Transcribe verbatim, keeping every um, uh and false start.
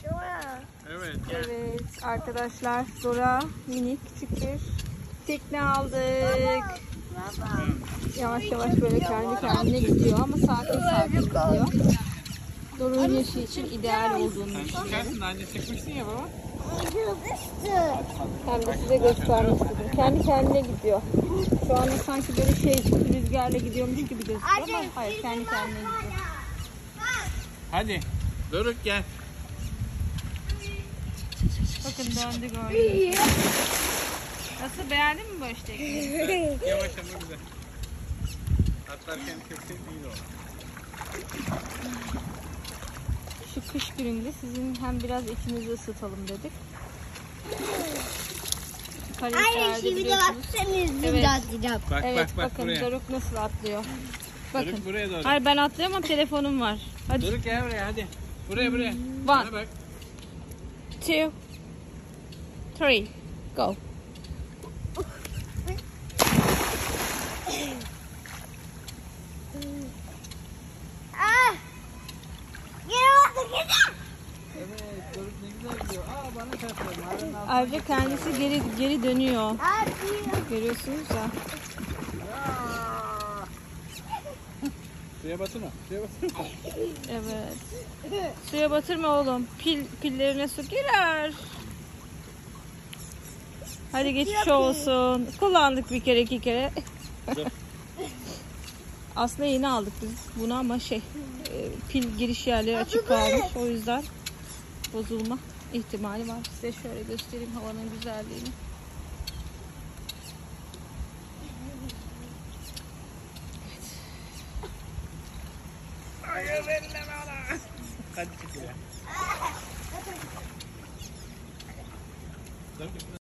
Evet. Gel. Evet arkadaşlar, Dora minik küçük bir tekne aldık. Yavaş yavaş böyle kendi kendine gidiyor ama sakin sakin gidiyor. Dora'nın yaşı için ideal olduğunu Sen düşünüyorum. çıkarsın, anne çıkmışsın ya baba. Ben de size göstermek istedim. Kendi kendine gidiyor. Şu anda sanki böyle şey rüzgarla gidiyormuş gibi gözüküyor ama hayır, kendi kendine gidiyor. Hadi. Doruk gel. Bakın döndü gördünüz. Nasıl, beğendin mi bu işte? Evet, yavaş ama güzel. Atlarken kesin iyi o. Şu kış gününde sizin hem biraz içinizi ısıtalım dedik. Paris'lerde biliyorsunuz. Evet. Bak Evet, bak bak bakın buraya. Doruk nasıl atlıyor. Bakın. Doruk buraya doğru. Hayır, ben atlıyorum ama telefonum var. Hadi. Doruk gel buraya hadi. Buraya buraya. One. Bana bak. Two. Three. Go. Evet, Doruk ne güzel gidiyor. Aa bana çarptı. Harun altına Ayrıca kendisi geri geri dönüyor. Görüyorsunuz ya. Aa! Suya batırma. Suya batırma. Evet. Suya batırma oğlum. Pil pillerine su girer. Hadi geçmiş olsun. Kullandık bir kere iki kere. Aslında yeni aldık biz bunu ama şey e, pil giriş yerleri açık kalmış. O yüzden bozulma ihtimali var. Size şöyle göstereyim havanın güzelliğini. Hayır elleme ona. Hadi çık buraya.